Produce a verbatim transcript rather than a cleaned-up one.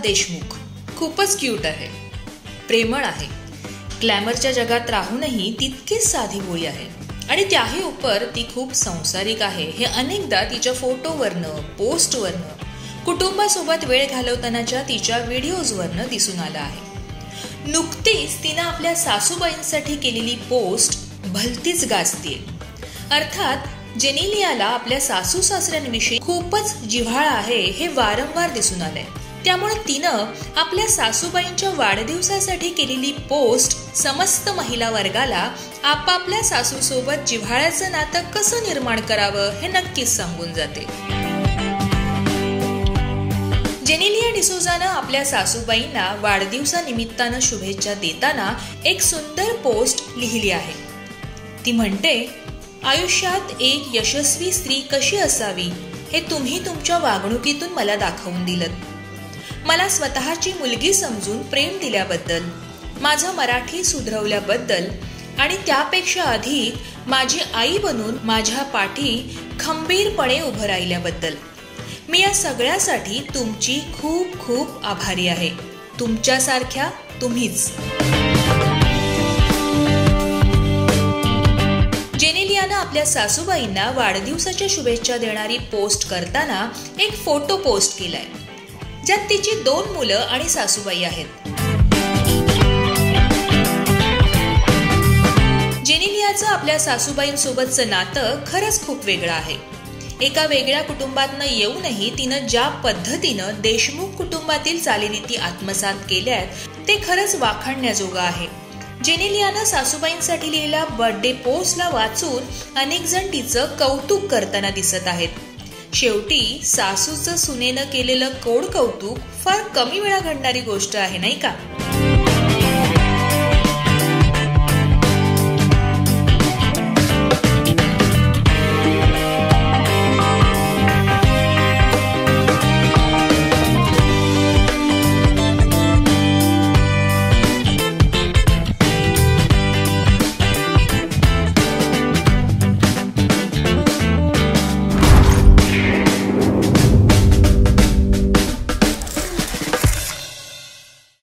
देशमुख खूपच क्यूट आहे, प्रेमळ आहे, ग्लॅमरच्या जगात राहूनही तितकीच साधी भोळी आहे आणि त्याही उपर ती खूप संसारिक आहे हे अनेकदा तिच्या फोटोवरनं, पोस्टवरनं, कुटुंबासोबत वेळ घालवतानाच्या तिच्या व्हिडिओजवरनं दिसून आलं आहे. नुकतीच तिनं आपल्या सासूबाईंसाठी केलेली पोस्ट भलतीच गाजतीये. अर्थात जेनेलियाला आपल्या सासू सासऱ्यांविषयी खूपच जिव्हाळा आहे हे वारंवार दिसून आलंय. त्यामुळे तिनं आपल्या सासूबाईंच्या वाढदिवसासाठी केलेली पोस्ट समस्त महिला वर्गाला आपापल्या सासूसोबत जिव्हाळ्याचं नातं कसं निर्माण करावं हे नक्कीच सांगून जाते. जेनेलिया डिसोजानं आपल्या सासूबाईंना वाढदिवसानिमित्तानं शुभेच्छा देताना एक सुंदर पोस्ट लिहिली आहे. ती म्हणते, आयुष्यात एक यशस्वी स्त्री कशी असावी हे तुम्ही तुमच्या वागणुकीतून मला दाखवून दिलं. मला स्वतःची मुलगी समजून प्रेम दिल्याबद्दल, माझं मराठी सुधरवल्याबद्दल आणि त्यापेक्षा अधिक माझी आई बनून माझ्या पाठी खंबीरपणे उभं राहिल्याबद्दल मी या सगळ्यासाठी तुमची खूप खूप आभारी आहे. तुमच्यासारख्या तुम्हीच. जेनेलियानं आपल्या सासूबाईंना वाढदिवसाच्या शुभेच्छा देणारी पोस्ट करताना एक फोटो पोस्ट केलाय ज्यात तिची दोन मुलं आणि सासूबाई आहेत. जेनेलियाचं आपल्या सासूबाईंसोबतचं नातं खरंच खूप वेगळं आहे. एका वेगळ्या कुटुंबातनं येऊनही तिनं ज्या पद्धतीनं देशमुख कुटुंबातील चालीरीती आत्मसात केल्यात ते खरंच वाखाणण्याजोगं आहे. जेनेलियानं सासूबाईंसाठी लिहिलेल्या बर्थडे पोस्टला वाचून अनेक जण तिचं कौतुक करताना दिसत आहेत. शेवटी सासूचं सुनेनं केलेलं कोड कौतुक फार कमी वेळा घडणारी गोष्ट आहे, नाही का?